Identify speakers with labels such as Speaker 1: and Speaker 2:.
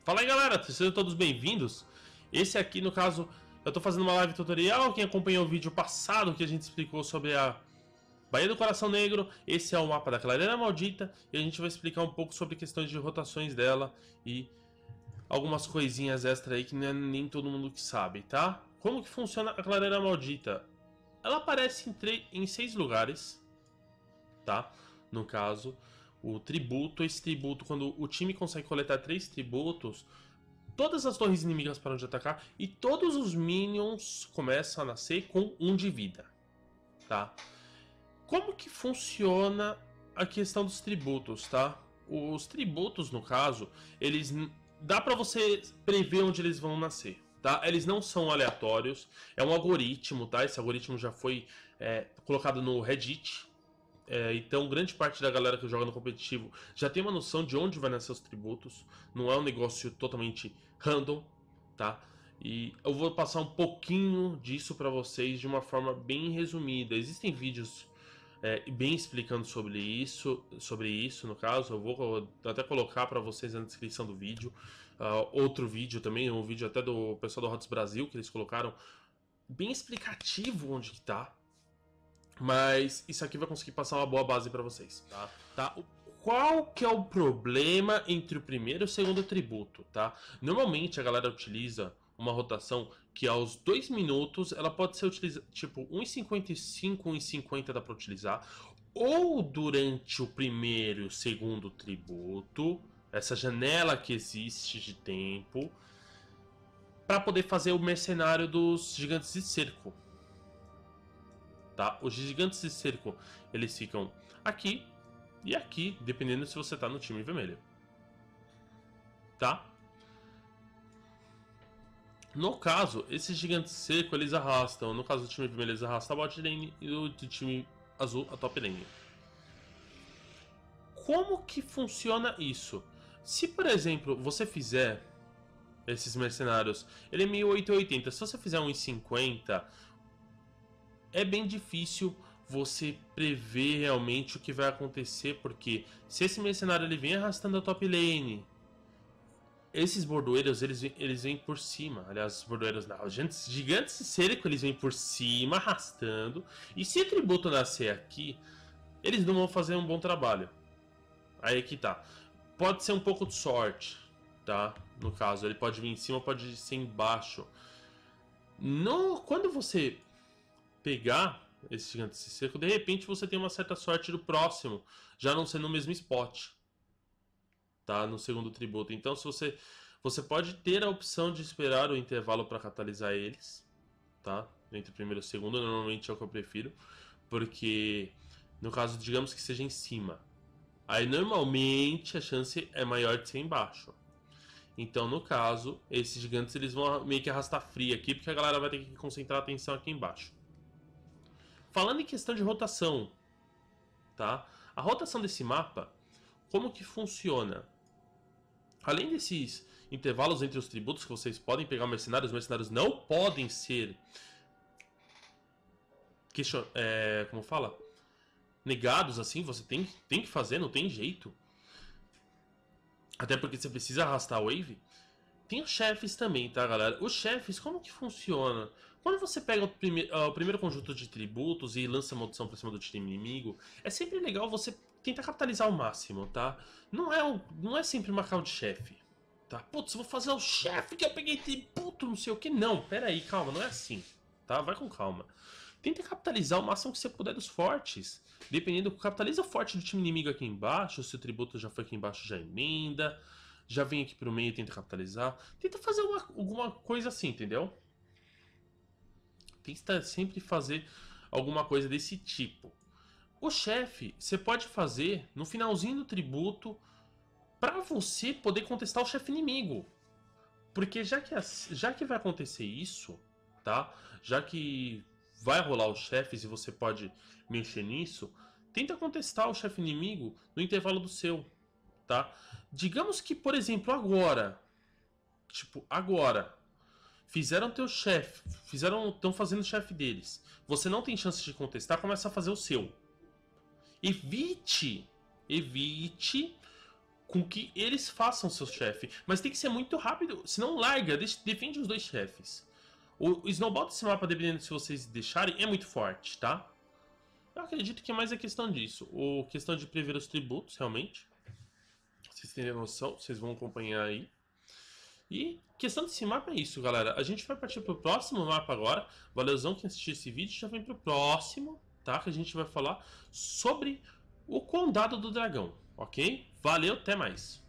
Speaker 1: Fala aí galera, sejam todos bem-vindos. Esse aqui, no caso, eu tô fazendo uma live tutorial. Quem acompanhou o vídeo passado que a gente explicou sobre a Baía do Coração Negro, esse é o mapa da Clareira Maldita. E a gente vai explicar um pouco sobre questões de rotações dela e algumas coisinhas extra aí que nem todo mundo que sabe, tá? Como que funciona a Clareira Maldita? Ela aparece em 6 lugares, tá? No caso, o tributo, esse tributo, quando o time consegue coletar 3 tributos, todas as torres inimigas param de atacar e todos os minions começam a nascer com 1 de vida, tá? Como que funciona a questão dos tributos, tá? Os tributos, no caso, eles dá pra você prever onde eles vão nascer, tá? Eles não são aleatórios, é um algoritmo, tá? Esse algoritmo já foi colocado no Reddit. Então, grande parte da galera que joga no competitivo já tem uma noção de onde vai nascer os tributos. Não é um negócio totalmente random, tá? E eu vou passar um pouquinho disso pra vocês de uma forma bem resumida. Existem vídeos bem explicando sobre isso, no caso. Eu vou até colocar pra vocês na descrição do vídeo. Outro vídeo também, um vídeo até do pessoal do Hots Brasil, que eles colocaram bem explicativo onde que tá. Mas isso aqui vai conseguir passar uma boa base pra vocês, tá? Qual que é o problema entre o primeiro e o segundo tributo, tá? Normalmente a galera utiliza uma rotação que aos 2 minutos ela pode ser utilizada, tipo 1,55, 1,50 dá pra utilizar. Ou durante o primeiro e o segundo tributo, essa janela que existe de tempo, pra poder fazer o mercenário dos gigantes de cerco. Tá? Os gigantes de cerco, eles ficam aqui e aqui, dependendo se você tá no time vermelho. Tá? No caso, esses gigantes de cerco, eles arrastam. No caso do time vermelho, eles arrastam a bot lane e do time azul, a top lane. Como que funciona isso? Se, por exemplo, você fizer esses mercenários, ele é 1880. Se você fizer 1,50... é bem difícil você prever realmente o que vai acontecer, porque se esse mercenário ele vem arrastando a top lane, esses bordoeiros eles vêm por cima. Aliás, os bordoeiros não, os gigantes de cerco eles vêm por cima arrastando, e se o tributo nascer aqui, eles não vão fazer um bom trabalho. Aí que tá. Pode ser um pouco de sorte, tá? No caso, ele pode vir em cima, pode ser embaixo. Quando você pegar esse gigante de cerco, de repente você tem uma certa sorte do próximo já não ser no mesmo spot, tá? No segundo tributo. Então, se você pode ter a opção de esperar o intervalo para catalisar eles, tá? Entre o primeiro e o segundo, normalmente é o que eu prefiro, porque no caso, digamos que seja em cima, aí normalmente a chance é maior de ser embaixo. Então, no caso, esses gigantes eles vão meio que arrastar frio aqui, porque a galera vai ter que concentrar a atenção aqui embaixo. Falando em questão de rotação, tá? A rotação desse mapa, como que funciona? Além desses intervalos entre os tributos que vocês podem pegar mercenários, os mercenários não podem ser como fala? Negados assim, você tem que fazer, não tem jeito. Até porque você precisa arrastar a wave. Tem os chefes também, tá, galera? Os chefes, como que funciona? Quando você pega o primeiro conjunto de tributos e lança maldição pra cima do time inimigo, é sempre legal você tentar capitalizar ao máximo, tá? Não é sempre uma call de chefe, tá? Putz, vou fazer o chefe que eu peguei tributo, não sei o que. Não, pera aí, calma, não é assim, tá? Vai com calma. Tenta capitalizar o máximo que você puder dos fortes. Dependendo, capitaliza o forte do time inimigo aqui embaixo, se o tributo já foi aqui embaixo, já emenda. Já vem aqui pro meio e tenta capitalizar. Tenta fazer alguma coisa assim, entendeu? Tenta sempre fazer alguma coisa desse tipo. O chefe, você pode fazer no finalzinho do tributo pra você poder contestar o chefe inimigo. Porque já que vai acontecer isso, tá? Já que vai rolar os chefes e você pode mexer nisso, tenta contestar o chefe inimigo no intervalo do seu. Tá? Digamos que, por exemplo, agora, fizeram teu chefe, estão fazendo o chefe deles. Você não tem chance de contestar, começa a fazer o seu. Evite com que eles façam seu chefe. Mas tem que ser muito rápido, senão larga, defende os dois chefes. O Snowball desse mapa, dependendo se vocês deixarem, é muito forte, tá? Eu acredito que é mais a questão disso. Ou questão de prever os tributos, realmente. Vocês terem noção, vocês vão acompanhar aí. E questão desse mapa é isso, galera. A gente vai partir pro próximo mapa agora. Valeuzão que assistiu esse vídeo, já vem pro próximo, tá? Que a gente vai falar sobre o Condado do Dragão, ok? Valeu, até mais!